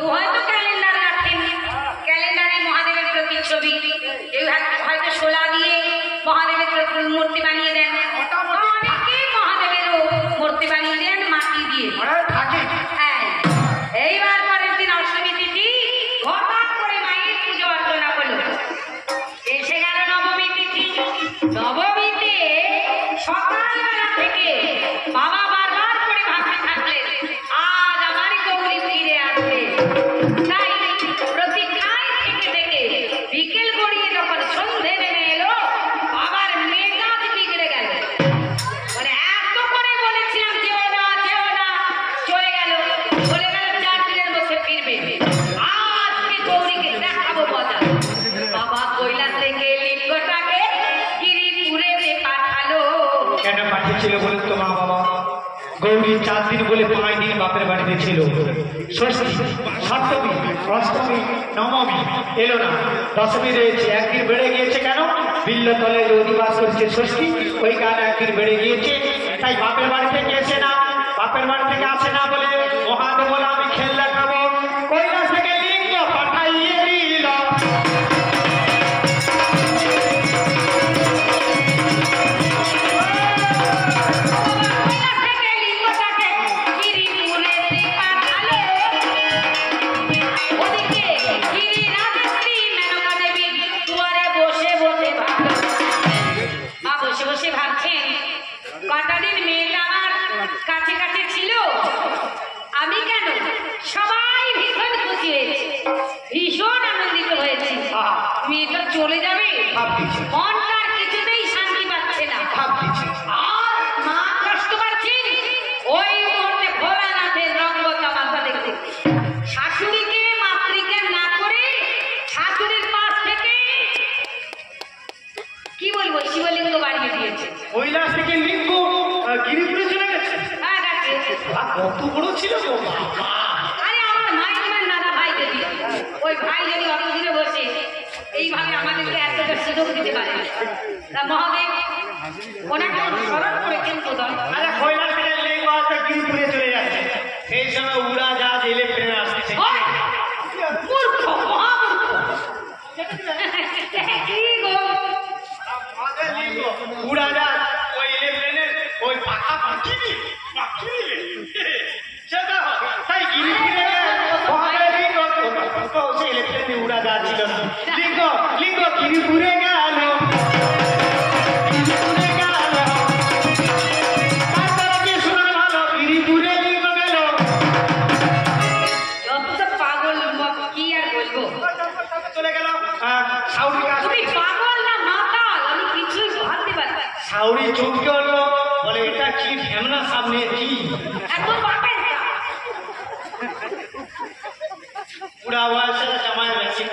হয়তো ক্যালেন্ডার রাখেন, ক্যালেন্ডারে মহাদেবের প্রতি ছবি, কেউ হয়তো শোলা দিয়ে মহাদেবের মূর্তি বানিয়ে দেন, অনেকে মহাদেবেরও মূর্তি বানিয়ে দেন মাটি দিয়ে। হ্যাঁ, এইবার পরের দিন অষ্টমী তিথি হঠাৎ করে মায়ের পুজো অর্চনা হলো। এসে গেল নবমী তিথি। নবমীতে সকালবেলা থেকে বাবা বারবার করে ভাবতে থাকলেন আজ আমার গৌরী ফিরে আসবে। তাই প্রতীক্ষায় থেকে থেকে বিকেল গড়িয়ে যখন সন্ধে নেমে এলো বাবার মেজাজ বিগড়ে গেল। মানে এত করে বলেছিলাম যেও না যেও না, চলে গেল, বলে গেল 4 দিনের মধ্যে ফিরবে। আজকে গৌরীকে দেখাবো মজা। বাবা কৈলাস থেকে লিঙ্গটাকে গিরিপুরে পাঠালো। কেন পাঠিয়েছিল বলুন তো মা বাবা? গৌরী 4 দিন বলে 5 দিন বাপের বাড়িতে ছিল। ষষ্ঠী, সপ্তমী, অষ্টমী, নবমী এলো না, দশমী রয়েছে, একদিন বেড়ে গিয়েছে। কেন? বিল্লতলে অধিবাস করছে ষষ্ঠী, ওই কারণে একদিন বেড়ে গিয়েছে। তাই বাপের বাড়ি থেকে আসে না, বাপের বাড়ি থেকে আসে না বলে মহাদেব বলে আমি খেল দেখাবো। কৈলাস থেকে লিঙ্গ পাঠাইয়ে দিল। আমি কেন, সবাই ভীষণ খুশি হয়েছে, ভীষণ আনন্দিত হয়েছে। মেয়েটা চলে যাবে, মনটার কিছুতেই শান্তি পাচ্ছে না। আর মা কষ্ট পাচ্ছেন ওই মুহূর্তে ভোলানাথের রঙ্গ তামাশা দেখতে। শাশুড়িকে মাতৃকে না করে শাশুড়ির পাশ থেকে কি বলবো শিবলিঙ্গ বাড়িয়ে দিয়েছে। কৈলাস থেকে লিঙ্গ গিরিপুরে চলে গেছে। কত বড় ছিল গো বাবা! আরে আমার মাইকের দাদা ভাই যদি, ওই ভাই যদি অত দূরে বসে এইভাবে আমাদেরকে এতটা সুযোগ দিতে পারে, তা মহাদেব ওনাকে স্মরণ করেছেন কোথায়? আরে কৈলাস থেকে লিঙ্গ আসতে গিরিপুরে চলে যাচ্ছে, সেই সময় উড়াজাহাজ ইলেকট্রিক আসছে। মূর্খ, মহামূর্খ! কি গো? আমাদের লিঙ্গ উড়াজাহাজ ওই ইলেকট্রিকের ওই পাখা পাঠিয়ে সেটা তাই গিরিপুরে মহাদেব লিঙ্গ সে ইলেকট্রিক উড়াজাহাজ ছিল না। লিঙ্গ লিঙ্গ গিরিপুরে গেল। সাউরি চমকে হলো, বলে এটা কি ঢ্যামনা সামনে কি পুরা বয়সে জামায় মেশিন।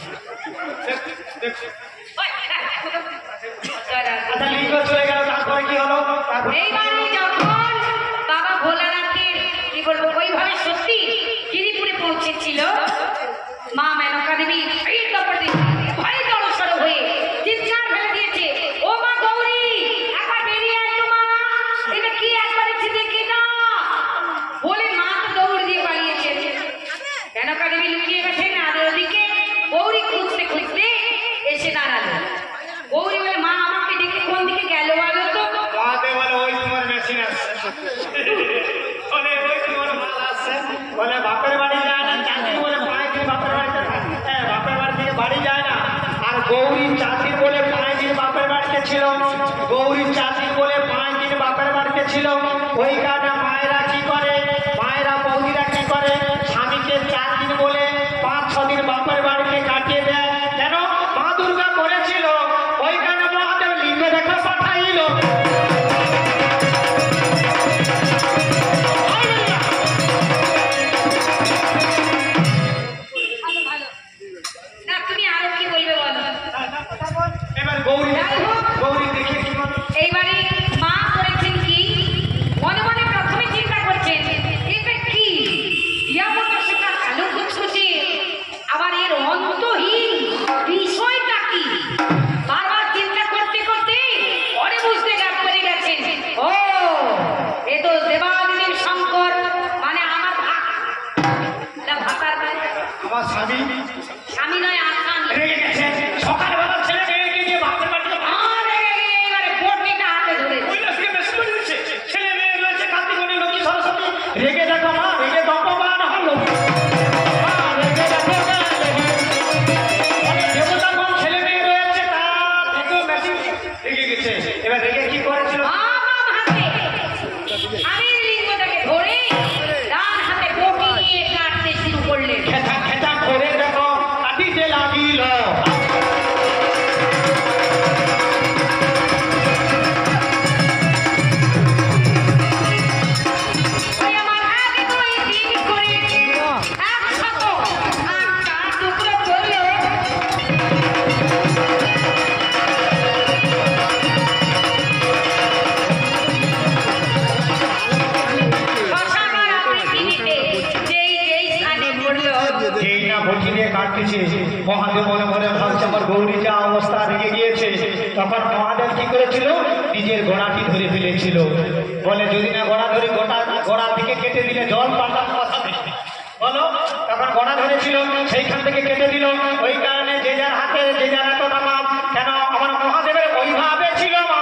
আচ্ছা লিঙ্গ চলে গেল, তারপরে কি হলো? এইবারে যখন বাবা ভোলানাথের কি বলবো ওইভাবে সত্যি গিরিপুরে পৌঁছেছিল, মা মেনকা দেবী সেই ব্যাপারে ভয় জড়সড় হয়ে চিৎকার ফেলে দিয়েছে, ও মা গৌরী একবার বেরিয়ে আয় তো মা, এটা কি একবার এসে দেখে না বলে মা তো দৌড় দিয়ে পালিয়েছে। মেনকা দেবী লুকিয়ে গেছেন, আর ওদিকে গৌরী খুঁজতে খুঁজতে এসে দাঁড়ালো। গৌরী বলে মা আমাকে ডেকে কোন দিকে গেল বলো তো? বলে ওই তোমার মেশিন আসছে, বলে ওই তোমার মাল আসছে, বলে বাপের বাড়ি যায় না, চাকরি বলে 5 দিন বাপের বাড়িতে থাকে, বাপের বাড়ি থেকে বাড়ি যায় না। আর গৌরীর চাকরি বলে 5 দিন বাপের বাড়িতে ছিল, গৌরীর চাকরি বলে 5 দিন বাপের বাড়িতে ছিল। ওই কারণে মায়েরা কি করে, মায়েরা বৌদিরা কি করে, স্বামীকে 4 দিন বলে 5-6 দিন বাপের বাড়িতে কাটিয়ে দেয়। কেন? মা দুর্গা করেছিল, ওই কারণে মহাদেব লিঙ্গ দেখা পাঠাইল। এবার গৌরী গৌরী দেখে কি এইবারে মা করেছেন কি, মনে মনে আমার স্বামী স্বামী নয় আসামি। রেগে গেছে সকালবেলা ছেলে মেয়েকে নিয়ে বাপের বাড়িতে এবারে বটিটা হাতে ধরে কৈলাসকে বেশি করে দিচ্ছে। ছেলে মেয়ে রয়েছে কার্তিক গণেশ লক্ষ্মী সরস্বতী। রেগে দেখো মা, রেগে দম্পবান হলো। মা, রেগে দেখো না, অনেক দেবতাগণ ছেলে মেয়ে রয়েছে, তার দেখো মেশিন রেগে গেছে। এবার রেগে কি করেছিল? বাম হাতে স্বামীর লিঙ্গটাকে ধরে ডান হাতে বটি নিয়ে কাটতে শুরু করলেন। খেটা খেটা করে দেখো কাটিতে লাগিল। ওই আমার হাতে দুই তিন করে 108টা টুকরো করলো। শশাকার আমার পিঠে যেই স্থানে পড়লো, যেই না বটি নিয়ে কাটতেছে, মহাদেব মনে মনে ভাবছে আমার গৌরী যা অবস্থা রেগে গিয়েছে। তখন মহাদেব কি করেছিল? নিজের গোড়াটি ধরে ফেলেছিল। বলে যদি না গোড়া ধরে গোড়া থেকে কেটে দিলে জল পাতার কথা নেই। বলো, তখন গোড়া ধরেছিল, সেইখান থেকে কেটে দিল। ওই কারণে যে যার হাতে যে যার এতটা মাপ। কেন? আমার মহাদেবের ওইভাবে ছিল মা।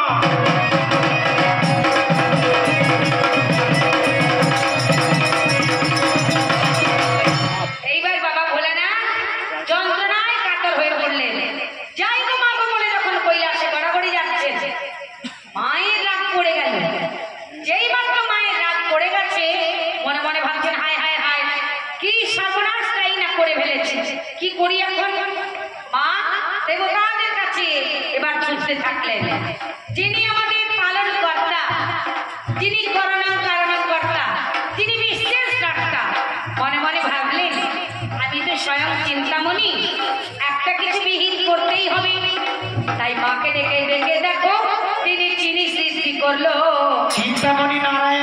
এইবার বাবা ভোলেনাথ যন্ত্রণায় কাতর হয়ে পড়লেন। যাই গো মা গো বলে যখন কৈলাসে গড়াগড়ি যাচ্ছেন, মায়ের রাগ পড়ে গেল। যেই মাত্র মায়ের রাগ পড়ে গেছে, মনে মনে ভাবছেন হায় হায় হায়, কি সর্বনাশটাই না করে ফেলেছে, কি করি এখন? মা দেবতাদের কাছে এবার ছুটতে থাকলেন। যিনি আমাদের পালন কর্তা, যিনি করণম কারণম কর্তা, যিনি বিশ্বের স্রষ্টা। মনে মনে ভাবলেন আমি তো স্বয়ং চিন্তামণি, একটা কিছু বিহিত করতেই হবে। তাই মাকে ডেকে ডেকে দেখো তিনি চিনি সৃষ্টি করলো। চিন্তামণি নারায়ণ